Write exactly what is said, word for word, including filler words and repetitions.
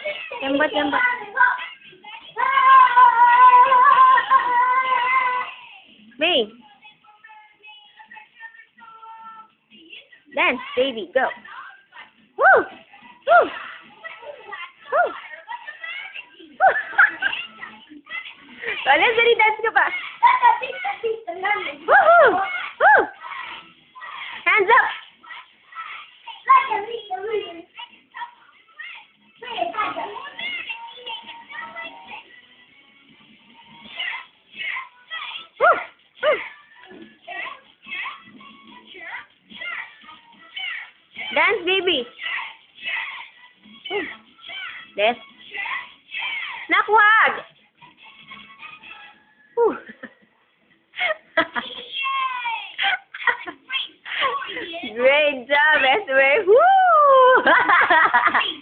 Lembut, lembut. May. Dance, baby, go. Woo! Woo! Woo! Wala, dali, dance ka pa. Woohoo! Woo! Hands up! Woo! Woo! Dance, baby. Woo. Des. Nakwag! Woo. Great job, Renesmee. Woo!